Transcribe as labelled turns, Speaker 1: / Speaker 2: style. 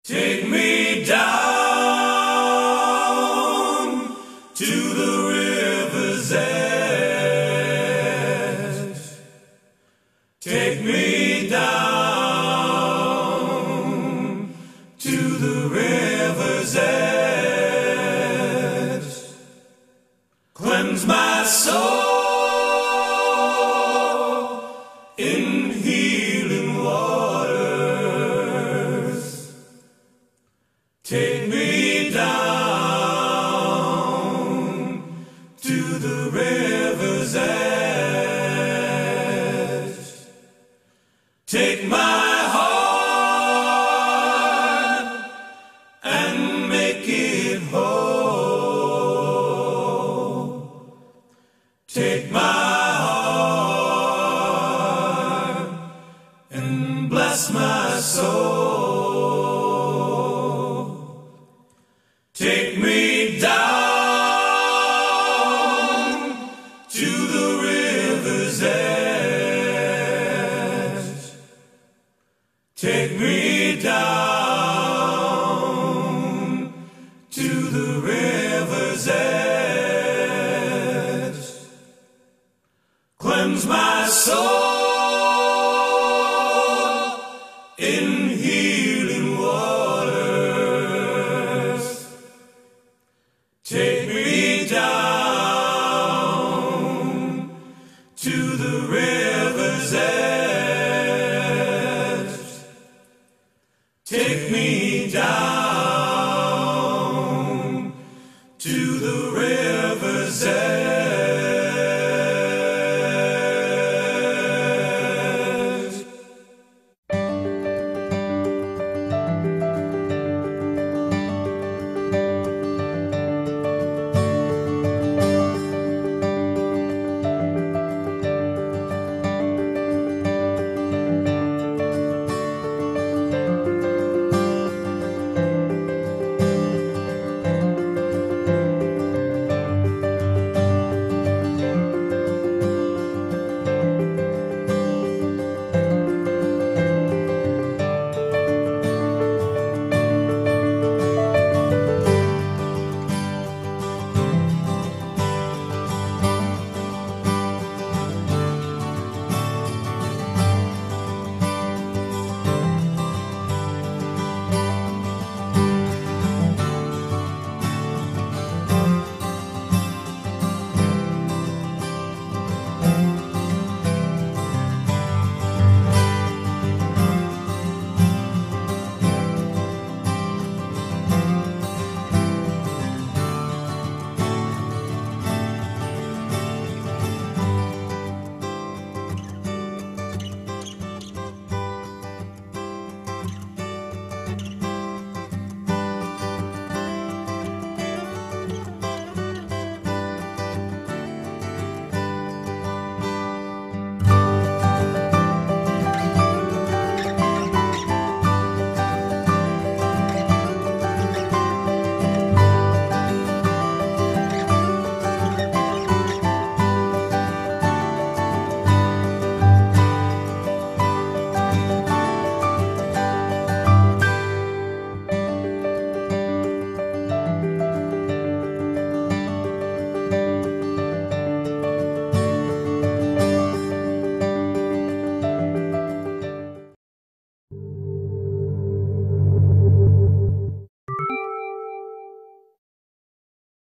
Speaker 1: Take me down to the river's edge. Take me down to the river's edge. Cleanse my soul in healing waters. Take me down to the river's edge. Take my heart and make it whole. Take my heart and bless my soul. Take me down to the river's edge. Take me down to the river's edge. Cleanse my soul in healing waters. Take me down to the river's edge. Take me down.